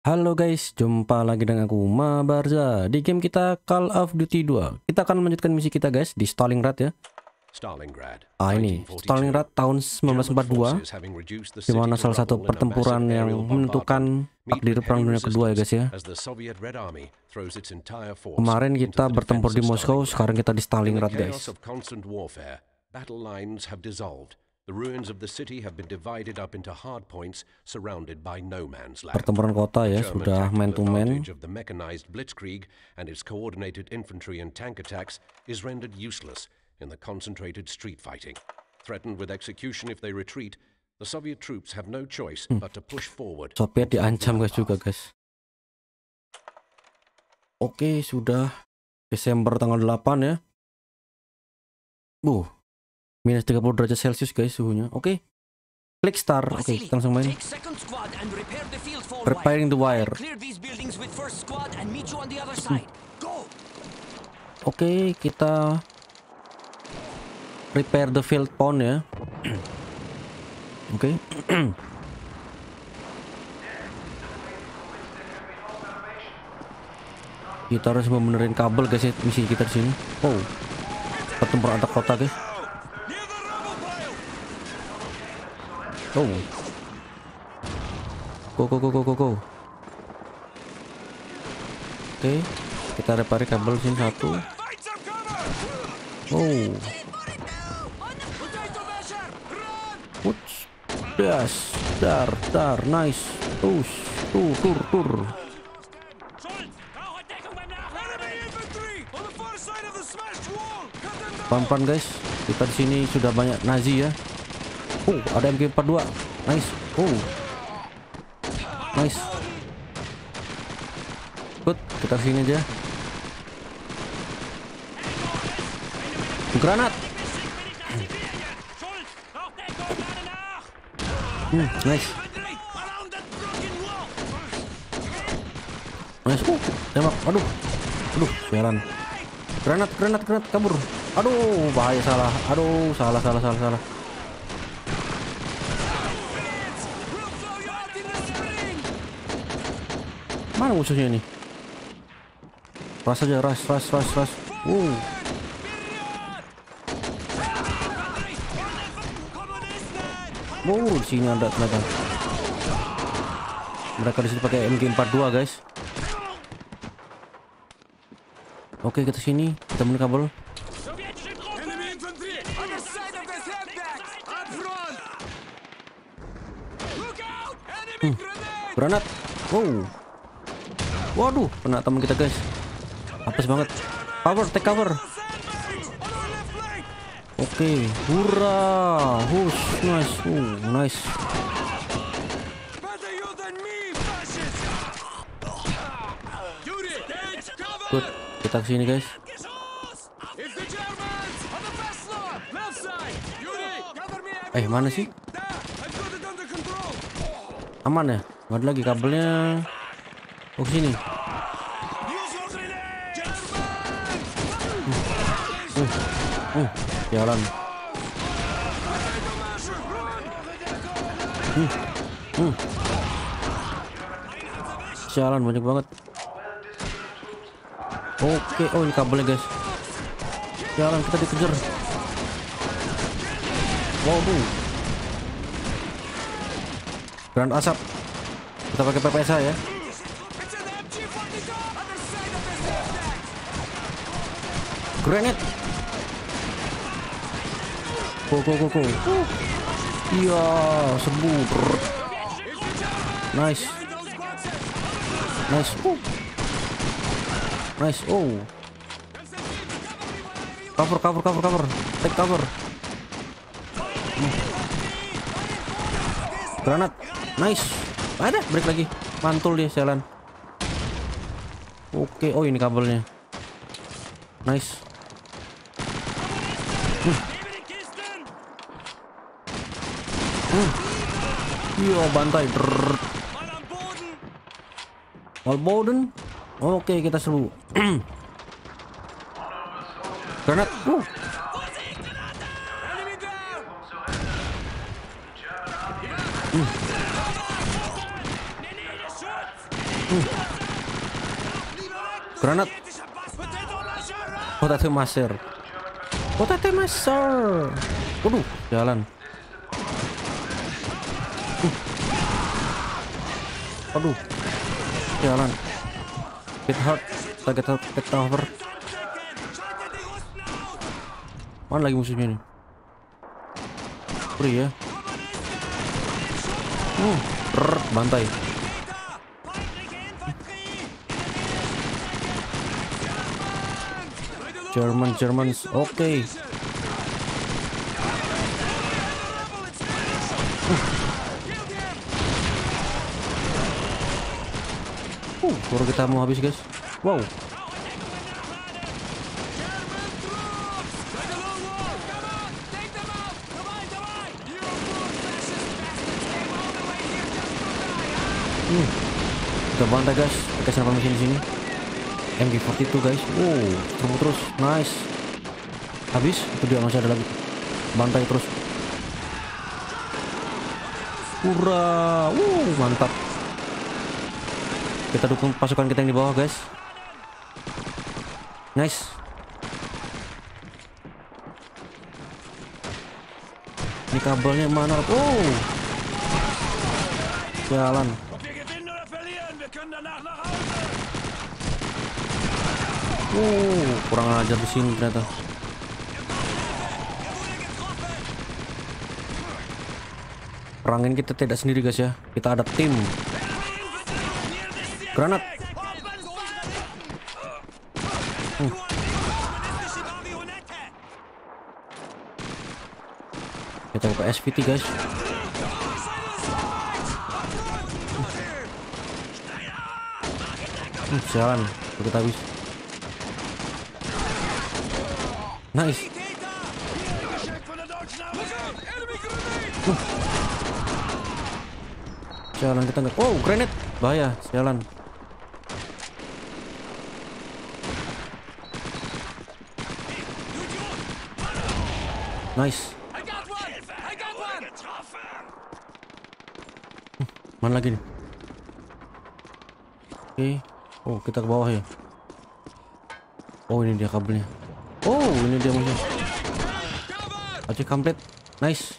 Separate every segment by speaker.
Speaker 1: Halo guys, jumpa lagi dengan aku Mabarza di game kita Call of Duty 2. Kita akan melanjutkan misi kita guys di Stalingrad ya. Ini Stalingrad tahun 1942, di mana salah satu pertempuran yang menentukan takdir Perang Dunia Kedua ya guys ya. Kemarin kita bertempur di Moskow, sekarang kita di Stalingrad guys. Pertempuran kota ya, sudah man to man.
Speaker 2: In the concentrated street fighting. Threatened with execution if they retreat, the Soviet troops have no choice but to push forward.
Speaker 1: Soviet diancam guys juga guys. Oke, sudah Desember tanggal 8 ya. Minus 30 derajat Celcius guys suhunya. Oke. Klik start. Oke, kita langsung main. Preparing the wire. Oke, kita prepare the field pawn ya. Oke. Kita harus membenerin kabel guys ya, misi kita di sini. Pertempuran antar kota guys. Go. Oke, kita repair kabel sini satu. Dar, nice. Tur. Pelan-pelan guys, kita di sini sudah banyak Nazi ya. Ada MG42, nice. Nice. Good, kita sini aja. Granat. Nice. Tembak. Aduh, sialan. Granat, kabur. Aduh, bahaya, salah. Aduh, salah. Mana musuhnya ini? Ras aja, ras. Di sini ada ternyata. Mereka di sini pakai MG42 guys. Oke, kita sini, kita menemukan kabel. Granat. Waduh, kena teman kita guys. Apes banget. Take cover. Oke, hurrah. Nice. Good, kita kesini guys. Mana sih? Aman ya? Nggak ada lagi kabelnya. Sini. Jalan. Jalan banyak banget. Oke, ini kabelnya guys. Jalan, kita dikejar. Granat asap. Kita pakai PPSA ya. Granat. Go. Iya, sembuh. Nice. Cover. Take cover. Granat. Nice. Ada, break lagi. Mantul dia jalan. Oke, ini kabelnya. Nice. Iya, bantai. Walboden. Oke, kita serbu. Granat. Granat. Potato maser. Potato maser. Waduh, jalan. Waduh, jalan. Hit hard, target over. Mana lagi musuhnya nih? Free ya. Bantai. Germans, oke. Baru kita mau habis guys. Wow. Kita bantai guys, pakai senapan mesin di sini. MG42 guys. Terus, nice. Habis, itu dia masih ada lagi. Bantai terus. Hurra, mantap. Kita dukung pasukan kita yang di bawah guys. Nice. Ini kabelnya mana? Jalan. Kurang ajar di sini ternyata. Perangin kita tidak sendiri guys ya. Kita ada tim. Granat. Kita pakai SVT guys. Jalan. Kita habis. Nice. Jalan kita nggak. Grenade. Bahaya. Jalan. Nice. Mana lagi nih? Oke. Kita ke bawah ya. Ini dia kabelnya. Ini dia musuh. Oke, complete. Nice.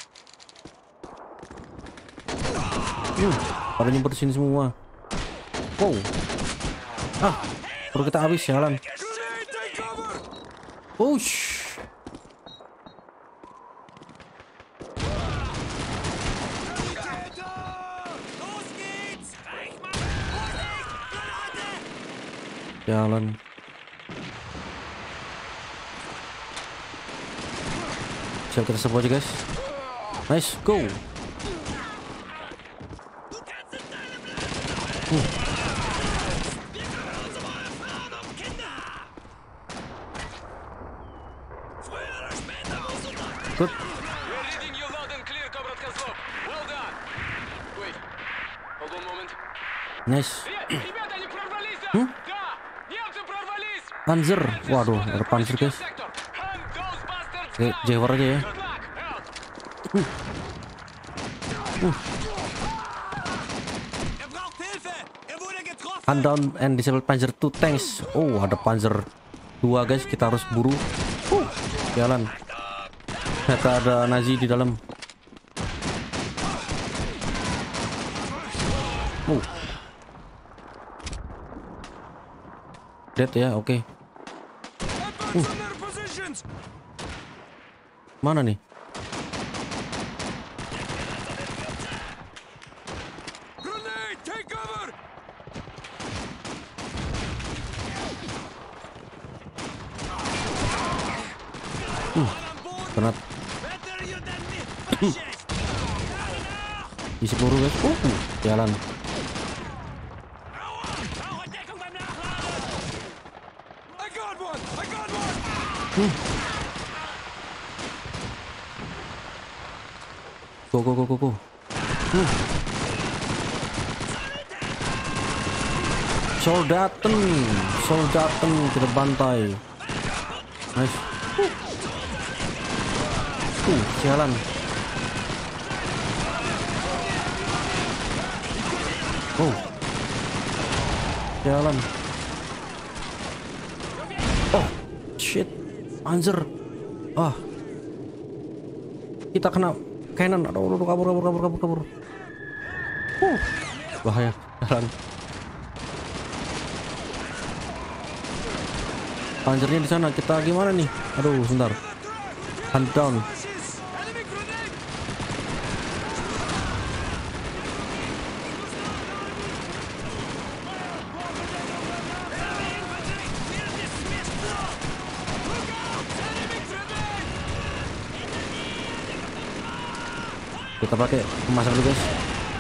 Speaker 1: Pada nyemput sini semua. Baru kita habis jalan. Jalan. Siap, kita serbu aja guys. Nice, go. Good. Nice. Panzer. Waduh, ada panzer guys. Oke, Jaguar aja ya. Hunt down and disable Panzer 2 tanks. Ada Panzer 2 guys, kita harus buru. Jalan. Ternyata ada Nazi di dalam. Dead ya, oke. Mana nih? Granat. Isi peluru guys. Jalan. Go. Soldaten kita bantai. Nice. Jalan. Jalan. Oh, shit. Anjir. Ah. Kita kena cannon. Aduh, kabur. Bahaya. Jalan. Anjirnya di sana. Kita gimana nih? Aduh, sebentar. Hunt down. Kita pakai pemasak dulu guys.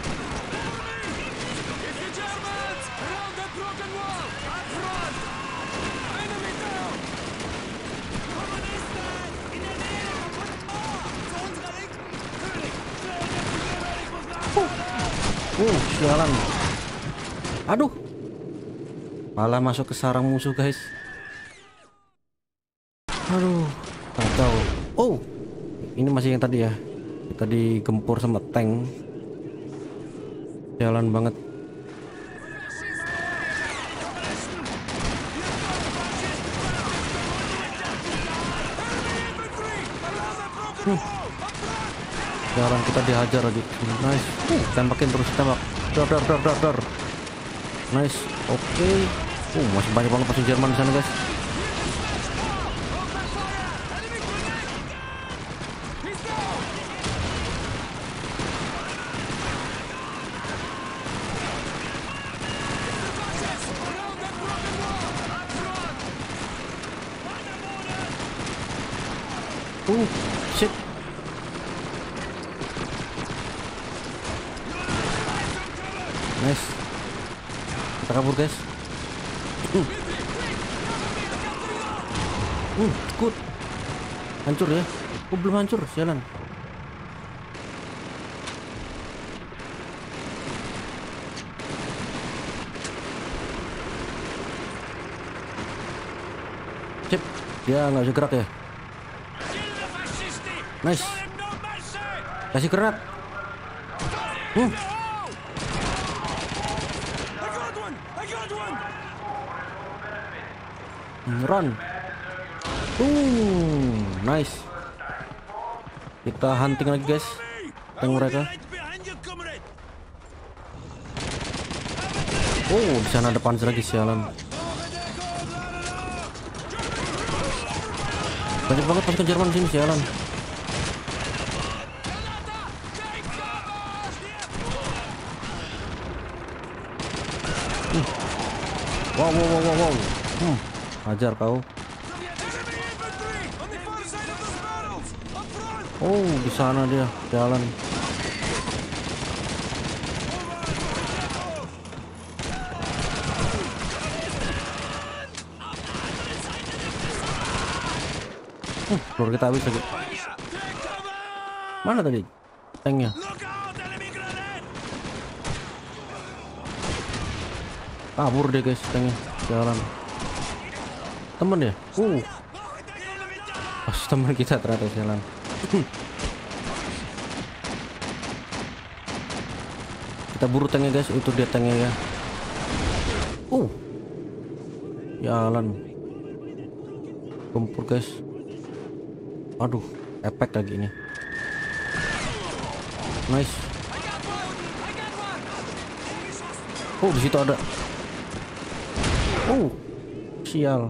Speaker 1: Sialan. Aduh. Malah masuk ke sarang musuh guys. Aduh, kacau. Oh, ini masih yang tadi ya. Kita digempur sama tank. Jalan banget. Jalan kita dihajar lagi. Nice. Tembakin terus, tembak. Dar. Nice. Oke. Masih banyak banget pasukan Jerman di sana guys. Shit. Nice. Kita kabur guys. Good. Hancur ya. Belum hancur, sialan. Cip, dia nggak bisa gerak ya. Nice. Kasih granat. Run. Nice. Kita hunting lagi guys. Tank mereka. Di sana ada panzer lagi, sialan. Banyak banget pasukan Jerman sini, sialan. Wow. Ajar kau. Di sana dia jalan. Peluru kita habis lagi. Mana tadi tanknya? Kabur deh guys tanknya. Jalan. Temen ya? Temen kita ternyata jalan. Kita buru tanknya guys. Itu dia tanknya ya. Jalan. Gempur guys. Aduh, efek lagi ini. Nice. Di situ ada. Sial.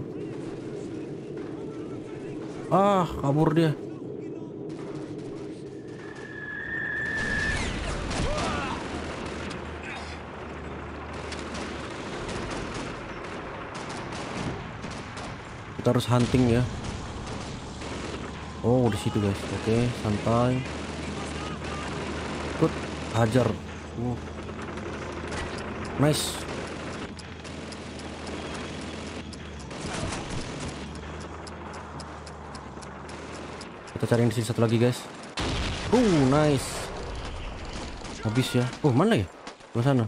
Speaker 1: Kabur dia. Kita harus hunting ya. Di situ guys. Oke, santai. Good, hajar. Nice. Kita cari di sini satu lagi guys. Nice. Habis ya. Mana ya? Di sana.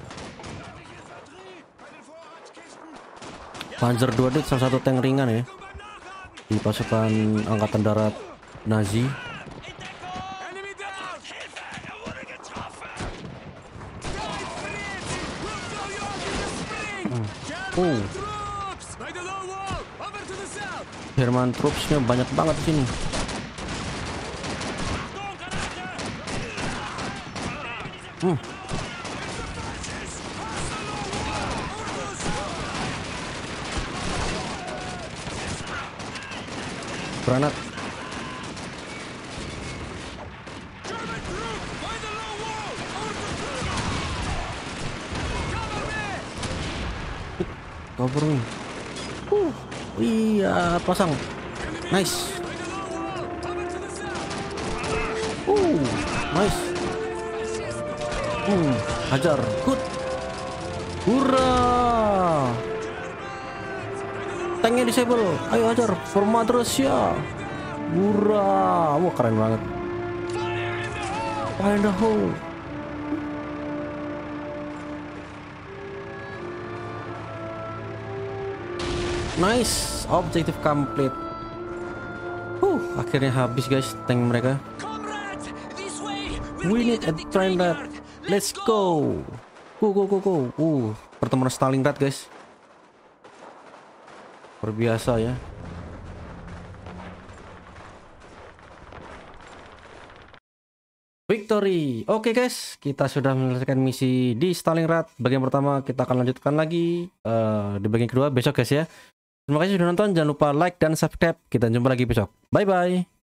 Speaker 1: Panzer 2 dit salah satu tank ringan ya di pasukan angkatan darat Nazi. Jerman troopsnya banyak banget di sini. Granat. Cover me. Iya, pasang. Nice. Nice. Hajar. Good. Hurra. Tanknya disable. Ayo hajar. Format Rusia. Hurra. Wah, keren banget. Fire in the hole. Nice, objective complete. Akhirnya habis guys tank mereka. We need a train that. Let's go. Go. Pertemuan Stalingrad guys. Luar biasa ya. Victory. Oke guys, kita sudah menyelesaikan misi di Stalingrad. Bagian pertama kita akan lanjutkan lagi di bagian kedua besok guys ya. Terima kasih sudah nonton, jangan lupa like dan subscribe. Kita jumpa lagi besok. Bye bye.